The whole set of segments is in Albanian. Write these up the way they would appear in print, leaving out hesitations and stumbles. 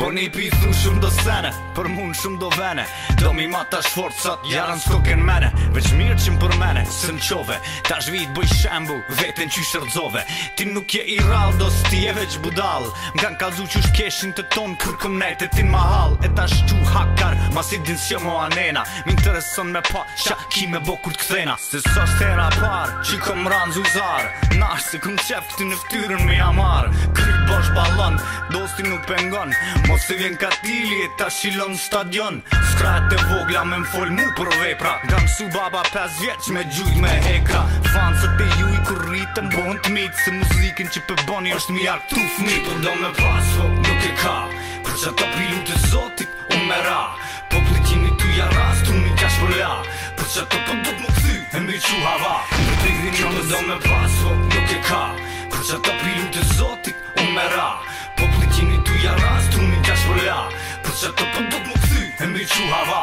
Po një pithu shumë do sene, për mund shumë do vene. Do mi mata shforcat, jarën s'koken mene. Veç mirë që më për mene, së në qove. Ta shvit bëj shembu, veten që shërdзove. Ti nuk je i raldo, s'ti je veç budal. M'kan kalzu që shkeshin të ton, kërkëm nejt e tin mahal. E ta shqu hakar, mas i din s'jo mo anena. M'intereson me pa, qa ki me bo kur t'kthena. Se s'os tera par, që kom ranë zuzar. Nash se këm qef këti në ftyrën me jamar. Kryt bosh balon, dosti nuk pengon. Mos se vjen katili e ta shilon stadion. Skrat e vogla me m'fol mu për vepra. Nga mësu baba 5 vjeq me gjujt me hekra. Fansët e ju i kur rritën bon t'mit. Se muzikin që për boni është mi ark tu fmit. Po do me pasfo, nuk e ka. Për që ta prilu të zotit, unë me ra. Po plitjini tu ja ras, tu mi kash për la. Për që ta po do më këthy, e mi qu hava. Për të gdhin që do me pasfo, nuk e ka. Për që ta prilu të zotit, unë me ra. Po plitjini tu ja ras, tu mi kash për la. Për që ta po do më këthy, e mi qu hava.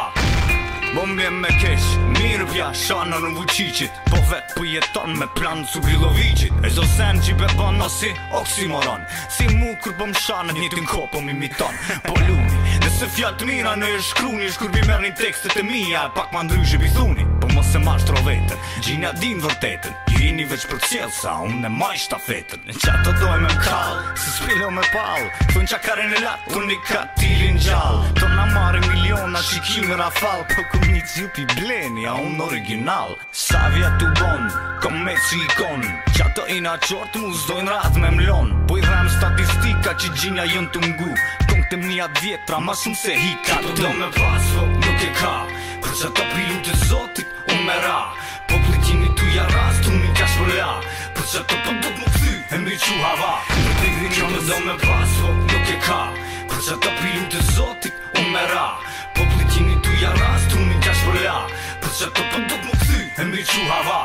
Bo m'vjen me kesh, mirë pja, shana në vuqicit. Po vet për jeton me plan su Grilovicit. E zo sen që be ban si oksimoron. Si mu kur po m'shanë një t'in ko po m'imiton. Po luni, nëse fjat mira në e shkruni. Shkur bi merë një tekstet e mija, pak ma ndryshe bi thuni. Po mos e mashtro vetën, gjinja din vërtetën. Ju jini veç për cjellë sa unë e maj shtafetën. Në qa të doj me m'kall, se s'pilo me pal. Thun qa karen e latë, unë i katilin gjall. To na marri miliona, shikime rafal. Po ku një gjupi bleni, a unë original. Sa vja tu bon, kom me që ikon. Qa të ina qort mu zdojnë rat me mlon. Po i dhem statistika që gjinja jën të mgu. Kong të mnijat vjetra, ma shumë se hika. Po do me pasfo, nuk e ka. Për që ta prilu të zotit, unë me ra. Po plitjini tu ja ras, tu mi kash për la. Për që ta po do më këthy, e mi qu hava. Për të gdhin që do me pasfo, nuk e ka. Për që ta prilu të zotit, unë me ra. Po plitjini tu ja ras, tu mi kash për la. Për që ta po do më këthy, e mi qu hava.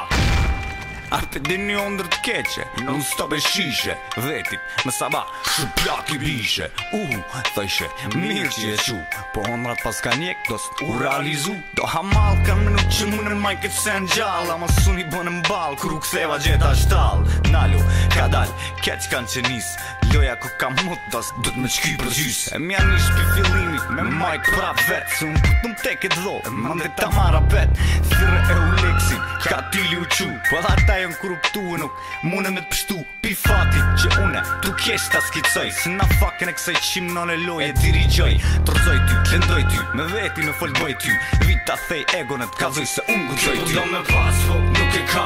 Arpe din një ondër t'keqe, non stop e shishe. Vetit, me saba, shuplak i bishe. Thëshe, mirë që e qu. Po ondrat pas ka njek, do s'u realizu. Do hamal kan menu që munën maj këtë sen gjall. Ama sun i bënë m'bal, kur u ktheva gjeta shtall. Nalu, ka dal, keq kan që nis. Loja ku ka mut, dos du t'me qky për gjys. E mja nish për fillimi, me majk prap vet. Se unë këtë më teket dho, e mande ta mara pet. Thire e u leksin, ka tili u qu. Po dha ta jon korruptu e nuk mune me t'pështu. Pi fati që une tu kesh ta skicoj. Se na faken e kësaj qim non e loje dirigjoj. Tërzoj ty, klendoj ty, me veti me folboj ty. Vita thej egon e t'kazoj se unë guxoj ty. Do me pasfo, nuk e ka.